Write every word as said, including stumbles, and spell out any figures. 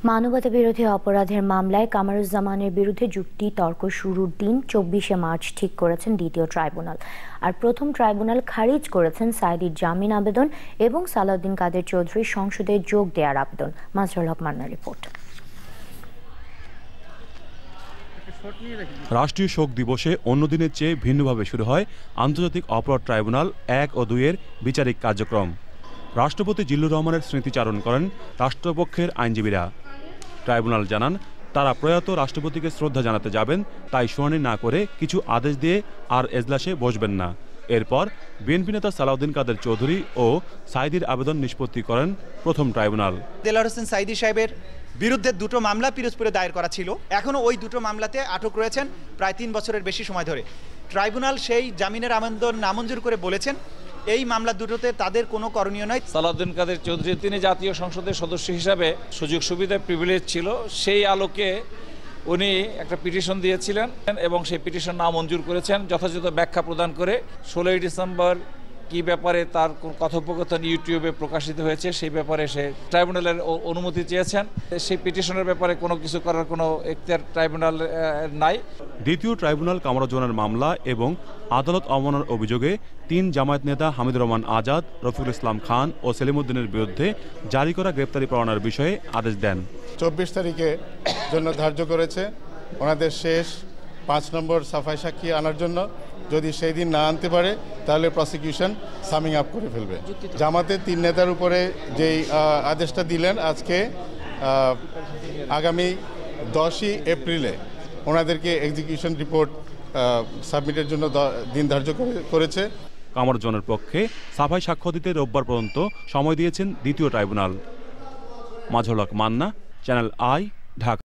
মানবতা বিরোধী অপরাধের মামলায় কামারুজ্জামানের বিরুদ্ধে যুক্তি তর্ক শুরুর দিন চব্বিশে মার্চ ঠিক করেছেন দ্বিতীয় ট্রাইব্যুনাল। আর প্রথম ট্রাইব্যুনাল খারিজ করেছেন সাঈদীর জামিন আবেদন এবং সালাউদ্দিন কাদের চৌধুরী সংসদে যোগ দেওয়ার আবেদন। মাজহারুল হক মান্নার রিপোর্ট। রাষ্ট্রীয় শোক দিবসে অন্য দিনের চেয়ে ভিন্নভাবে শুরু হয় আন্তর্জাতিক অপরাধ ট্রাইব্যুনাল এক ও দুইয়ের বিচারিক কার্যক্রম। রাষ্ট্রপতি জিল্লুর রহমানের স্মৃতিচারণ করেন রাষ্ট্রপক্ষের আইনজীবীরা। ট্রাইব্যুনাল জানান, তারা প্রয়াত রাষ্ট্রপতিকে শ্রদ্ধা জানাতে যাবেন, তাই শুনানি না করে কিছু আদেশ দিয়ে আর এজলাসে বসবেন না। এরপর বিএনপি নেতা সালাউদ্দিন কাদের চৌধুরী ও সাঈদীর আবেদন নিষ্পত্তি করেন প্রথম ট্রাইব্যুনাল। দেলোয়ার হোসেন সাঈদী সাহেবের বিরুদ্ধে দুটো মামলা পিরোজপুরে দায়ের করা ছিল, এখনও ওই দুটো মামলাতে আটক রয়েছেন প্রায় তিন বছরের বেশি সময় ধরে। ট্রাইব্যুনাল সেই জামিনের আবেদন নামঞ্জুর করে বলেছেন এই মামলা দুটোতে তাদের কোনো করণীয় নয়। সালাউদ্দিন কাদের চৌধুরী তিনি জাতীয় সংসদের সদস্য হিসাবে সুযোগ সুবিধা প্রিভিলেজ ছিল, সেই আলোকে উনি একটা পিটিশন দিয়েছিলেন এবং সেই পিটিশন নামঞ্জুর করেছেন যথাযথ ব্যাখ্যা প্রদান করে। ষোলোই ডিসেম্বর কি ব্যাপারে তার কথোপকথন ইউটিউবে প্রকাশিত হয়েছে সেই ব্যাপারে সে ট্রাইব্যুনালের অনুমতি চেয়েছেন। সেই পিটিশনের ব্যাপারে কোনো কিছু করার কোনো এখতিয়ার ট্রাইব্যুনাল নাই। দ্বিতীয় ট্রাইব্যুনাল কামারুজ্জামানের মামলা এবং আদালত অবমাননার অভিযোগে তিন জামায়াত নেতা হামিদুর রহমান আজাদ, রফিকুল ইসলাম খান ও সেলিমউদ্দিনের বিরুদ্ধে জারি করা গ্রেপ্তারি পরোয়ানার বিষয়ে আদেশ দেন। চব্বিশ তারিখে জন্য ধার্য করেছে ওনাদের শেষ পাঁচ নম্বর সাফাই সাক্ষী আনার জন্য। যদি সেই দিন না আনতে পারে তাহলে প্রসিকিউশন সামিং আপ করে ফেলবে। জামাতের তিন নেতার উপরে যেই আদেশটা দিলেন আজকে, আগামী দশই এপ্রিলে ওনাদেরকে এক্সিকিউশন রিপোর্ট সাবমিটের জন্য দিন ধার্য করেছে। কামারুজ্জামানের পক্ষে সাফাই সাক্ষ্য দিতে রোববার পর্যন্ত সময় দিয়েছেন দ্বিতীয় tribunal. Mazharul Haque Manna, channel I, Dhaka.